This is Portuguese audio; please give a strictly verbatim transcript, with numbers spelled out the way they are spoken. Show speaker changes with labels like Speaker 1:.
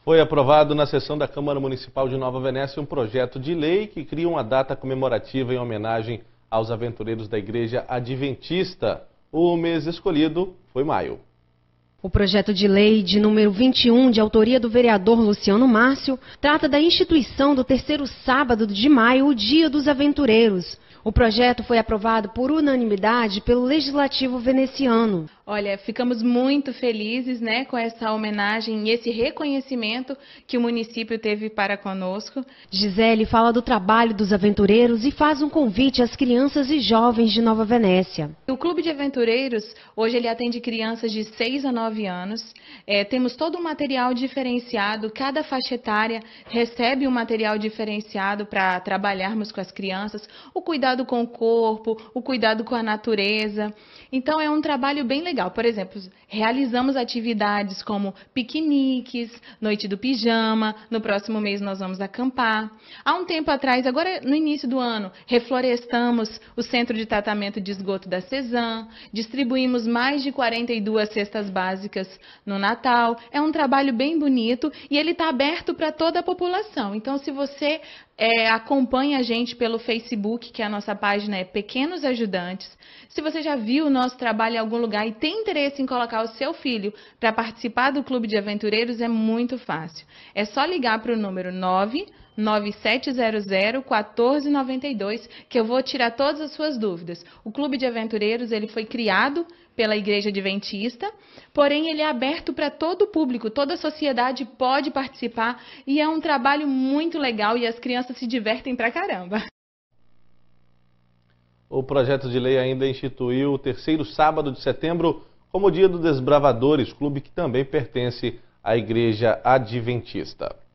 Speaker 1: Foi aprovado na sessão da Câmara Municipal de Nova Venécia um projeto de lei que cria uma data comemorativa em homenagem aos aventureiros da Igreja Adventista. O mês escolhido foi maio.
Speaker 2: O projeto de lei de número vinte e um, de autoria do vereador Luciano Márcio, trata da instituição do terceiro sábado de maio, o Dia dos Aventureiros. O projeto foi aprovado por unanimidade pelo Legislativo veneziano.
Speaker 3: Olha, ficamos muito felizes, né, com essa homenagem e esse reconhecimento que o município teve para conosco.
Speaker 2: Gisele fala do trabalho dos aventureiros e faz um convite às crianças e jovens de Nova Venécia.
Speaker 3: O Clube de Aventureiros, hoje ele atende crianças de seis a nove anos. É, temos todo um material diferenciado, cada faixa etária recebe um material diferenciado para trabalharmos com as crianças, o cuidado com o corpo, o cuidado com a natureza. Então é um trabalho bem legal. Por exemplo, realizamos atividades como piqueniques, noite do pijama, no próximo mês nós vamos acampar. Há um tempo atrás, agora no início do ano, reflorestamos o Centro de Tratamento de Esgoto da Cezam, distribuímos mais de quarenta e duas cestas básicas no Natal. É um trabalho bem bonito e ele está aberto para toda a população. Então, se você é, acompanha a gente pelo Facebook, que a nossa página é Pequenos Ajudantes, se você já viu o nosso trabalho em algum lugar e tem interesse em colocar o seu filho para participar do Clube de Aventureiros, é muito fácil. É só ligar para o número nove nove sete zero zero, um quatro nove dois que eu vou tirar todas as suas dúvidas. O Clube de Aventureiros ele foi criado pela Igreja Adventista, porém ele é aberto para todo o público, toda a sociedade pode participar e é um trabalho muito legal e as crianças se divertem pra caramba.
Speaker 1: O projeto de lei ainda instituiu o terceiro sábado de setembro como Dia dos Desbravadores, clube que também pertence à Igreja Adventista.